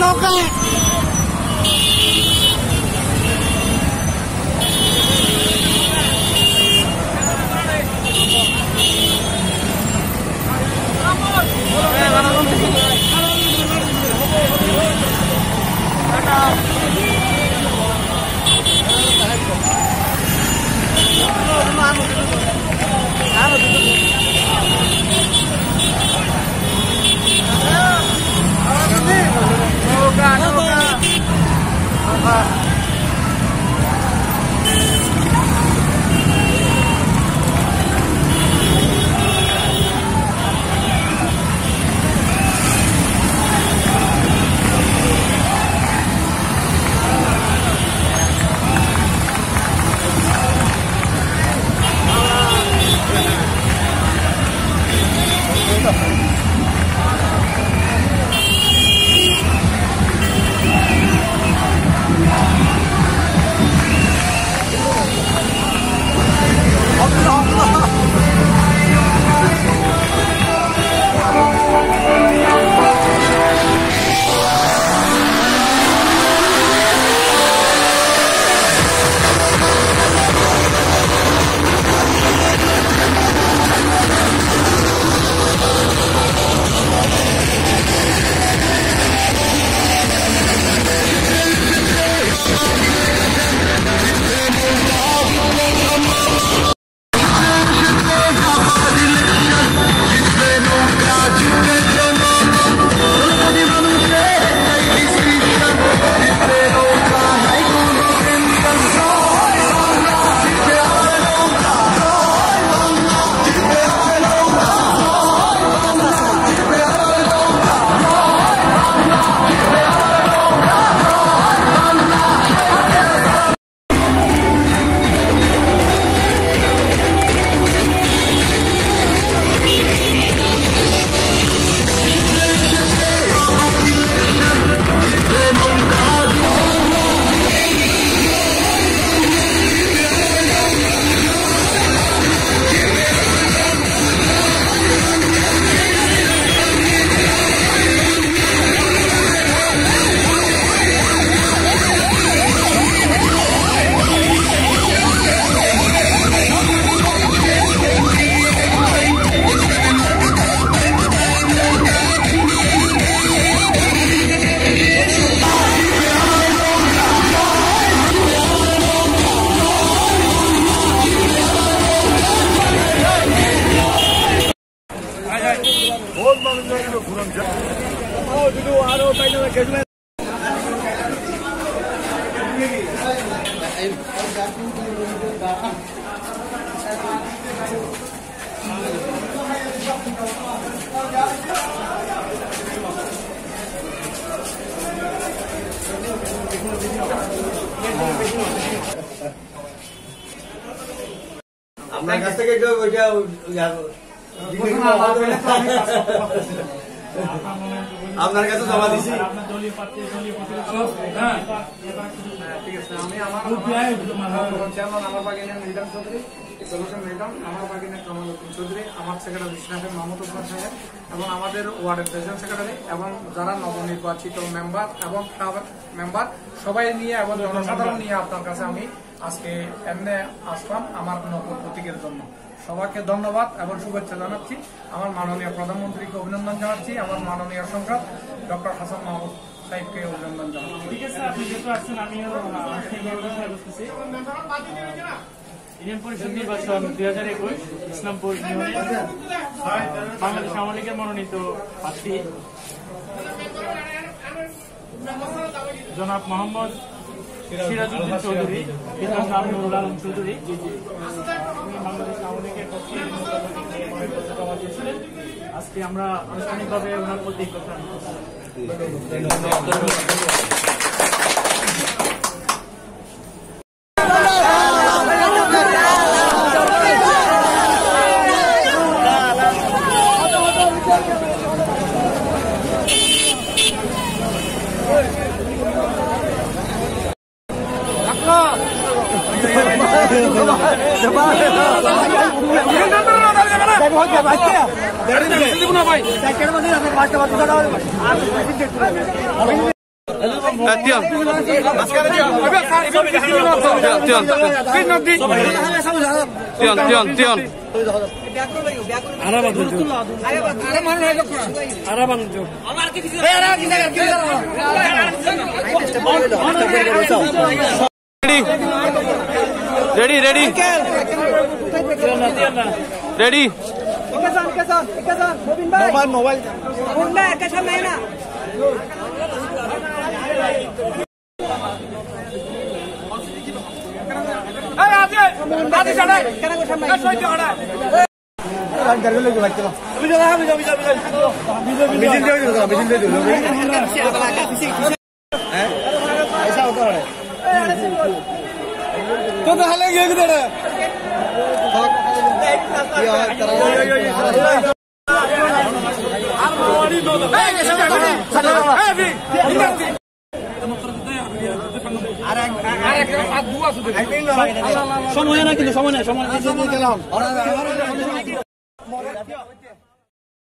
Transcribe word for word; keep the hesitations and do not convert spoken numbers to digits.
নৌকা আপনার কাছ থেকে একটু ওইটা আপনার কাছে জমা দিছি। ঠিক আছে, আমি আমার চেয়ারম্যান আমার বাগিনা মিল্টন চৌধুরী, সলিউশন মিল্টন, আমার বাগিনা কামাল উদ্দিন চৌধুরী, আমার সেক্রেটারি ইসলামের মাহমুদ ওসমান সাহেব এবং আমাদের ওয়ার্ডের প্রেসিডেন্ট সেক্রেটারি এবং যারা নবনির্বাচিত মেম্বার এবং মেম্বার সবাই নিয়ে এবং জনসাধারণ নিয়ে আপনার কাছে আমি আজকে এমনি আসলাম আমার নতুন প্রতীকের জন্য। সবাইকে ধন্যবাদ এবং শুভেচ্ছা জানাচ্ছি। আমার মাননীয় প্রধানমন্ত্রীকে অভিনন্দন জানাচ্ছি, আমার মাননীয় সংসদ ডক্টর হাসান মাহমুদ সাহেবকে অভিনন্দন জানাচ্ছি। ঠিক আছে, আপনি যেহেতু আসছেন আমিও বলতেছি ইউনিয়ন পরিষদ নির্বাচন দুই হাজার একুশ ইসলামপুর ইউনিয়নে বাংলাদেশ আওয়ামী লীগের মনোনীত প্রার্থী জনাব মোহাম্মদ সিরাজউদ্দিন চৌধুরী, পিতার নাম নুরুল আলম চৌধুরী, বাংলাদেশ আওয়ামী লীগের পক্ষে জমা দিয়েছিলেন। আজকে আমরা আনুষ্ঠানিকভাবে ওনার প্রতি কথা ভাই তিয়ান তিয়ান তিয়ান তিয়ান ready ready ready mobile mobile সময় না কিন্তু সময় না সময়